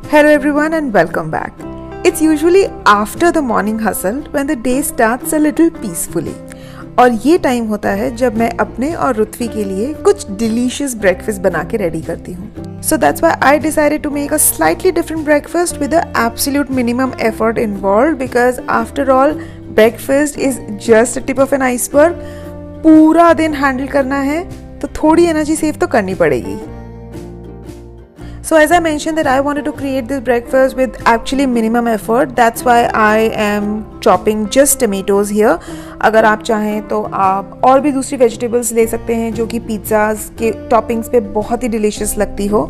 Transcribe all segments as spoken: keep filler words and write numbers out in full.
Hello everyone and welcome back. It's usually after the morning hustle when the day starts a little peacefully. और ये time होता है जब मैं अपने और रुत्वी के लिए कुछ delicious breakfast बना के रेडी करती हूँ. So that's why I decided to make a slightly different breakfast with the absolute minimum effort involved because after all, breakfast is just a tip of an iceberg. पूरा दिन handle करना है तो थोड़ी एनर्जी सेव तो करनी पड़ेगी. So as I mentioned that I wanted to create this breakfast with actually minimum effort. That's why I am chopping just tomatoes here. अगर आप चाहें तो आप और भी दूसरी vegetables ले सकते हैं जो कि pizzas के toppings पे बहुत ही delicious लगती हो.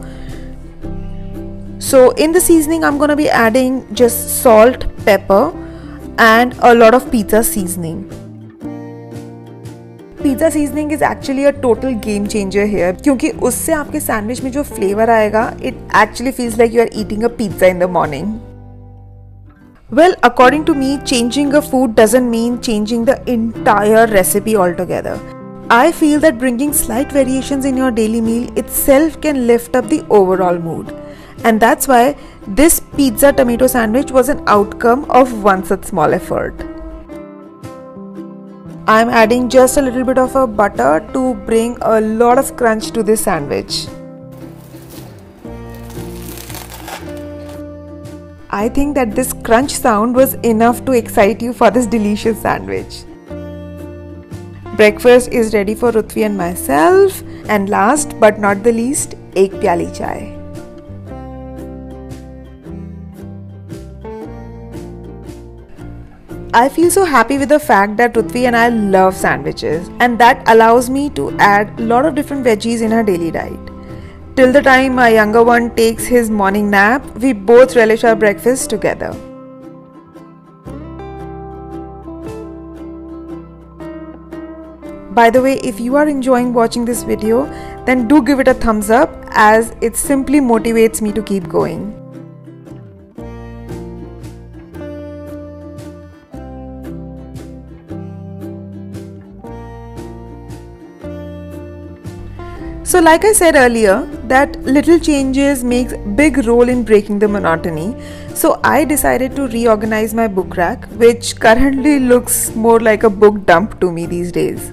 So in the seasoning I'm gonna be adding just salt, pepper and a lot of pizza seasoning. Pizza seasoning is actually a total game changer here क्योंकि उससे आपके सैंडविच में जो फ्लेवर आएगा it actually feels like you are eating a pizza in the morning. Well, according to me, changing a food doesn't mean changing the entire recipe altogether. I feel that bringing slight variations in your daily meal itself can lift up the overall mood. And that's why this pizza tomato sandwich was an outcome of one such small effort. I'm adding just a little bit of a butter to bring a lot of crunch to this sandwich. I think that this crunch sound was enough to excite you for this delicious sandwich. Breakfast is ready for Ruthvi and myself, and last but not the least, ek pyali chai. I feel so happy with the fact that Ruthvi and I love sandwiches and that allows me to add a lot of different veggies in our daily diet. Till the time my younger one takes his morning nap, we both relish our breakfast together. By the way, if you are enjoying watching this video, then do give it a thumbs up as it simply motivates me to keep going. So like I said earlier, that little changes makes big role in breaking the monotony. So I decided to reorganize my book rack, which currently looks more like a book dump to me these days.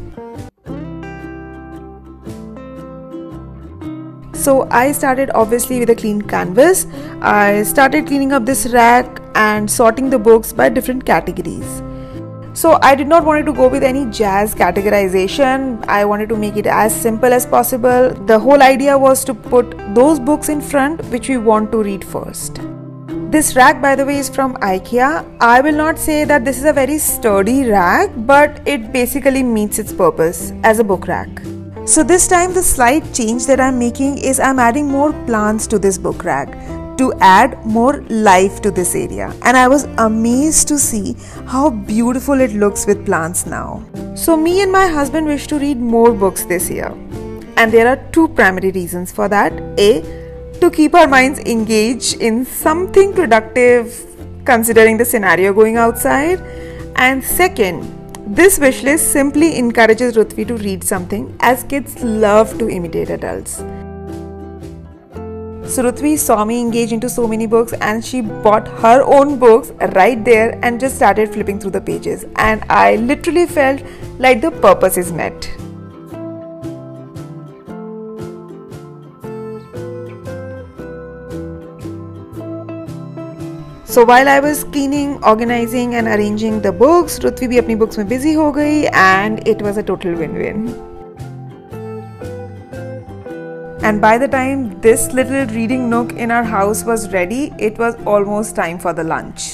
So I started obviously with a clean canvas. I started cleaning up this rack and sorting the books by different categories. So I did not want to go with any jazz categorization. I wanted to make it as simple as possible. The whole idea was to put those books in front which we want to read first. This rack, by the way, is from IKEA. I will not say that this is a very sturdy rack, but it basically meets its purpose as a book rack. So this time the slight change that I'm making is I'm adding more plants to this book rack to add more life to this area, and I was amazed to see how beautiful it looks with plants now. So me and my husband wish to read more books this year, and there are two primary reasons for that. A, to keep our minds engaged in something productive considering the scenario going outside, and second, this wish list simply encourages Ruthvi to read something as kids love to imitate adults. So Ruthvi saw me engage into so many books and she bought her own books right there and just started flipping through the pages, and I literally felt like the purpose is met. So while I was cleaning, organizing and arranging the books, Ruthvi bhi apni books mein busy ho gayi and it was a total win-win. And by the time this little reading nook in our house was ready, it was almost time for the lunch.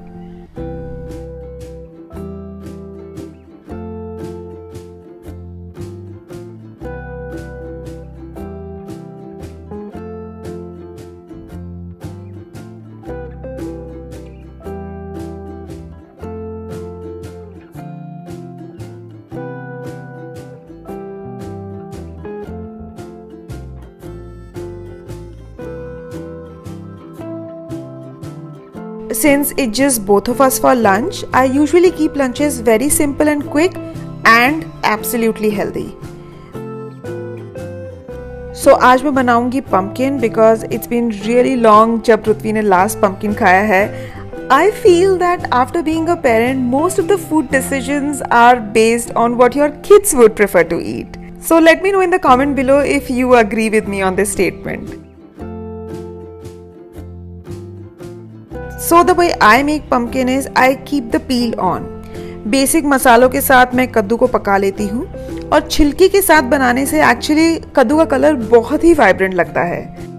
Since it's just both of us for lunch, I usually keep lunches very simple and quick and absolutely healthy. So so, आज मैं बनाऊंगी pumpkin because it's been really long जब पृथ्वी ने last pumpkin खाया है. I feel that after being a parent, most of the food decisions are based on what your kids would prefer to eat. So let me know in the comment below if you agree with me on this statement. So the way I make pumpkin is I keep the peel on. Basic मसालों के साथ मैं कद्दू को पका लेती हूँ और छिलकी के साथ बनाने से एक्चुअली कद्दू का कलर बहुत ही वाइब्रेंट लगता है.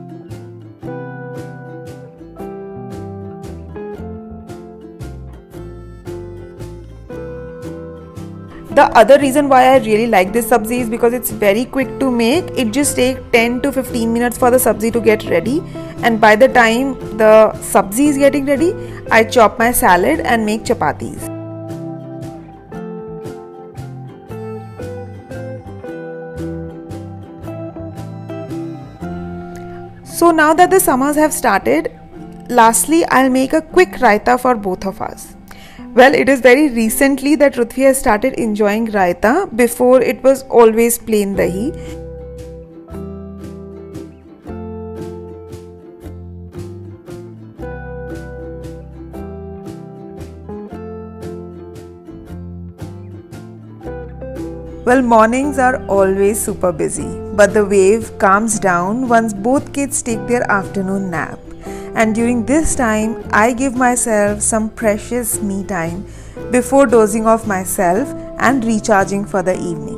The other reason why I really like this sabzi is because it's very quick to make. It just takes ten to fifteen minutes for the sabzi to get ready, and by the time the sabzi is getting ready, I chop my salad and make chapatis. So now that the summers have started, lastly I'll make a quick raita for both of us. Well, it is very recently that Prithvi has started enjoying raita. Before it was always plain dahi. Well, mornings are always super busy, but the wave calms down once both kids take their afternoon nap. And during this time, I give myself some precious me time before dozing off myself and recharging for the evening.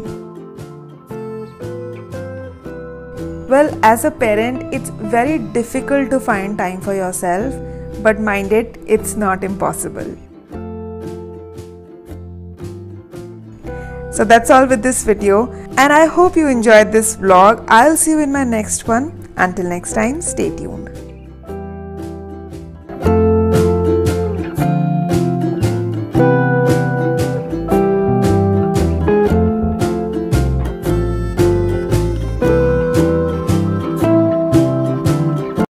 Well, as a parent, it's very difficult to find time for yourself, but mind it, it's not impossible. So that's all with this video, and I hope you enjoyed this vlog. I'll see you in my next one. Until next time, stay tuned.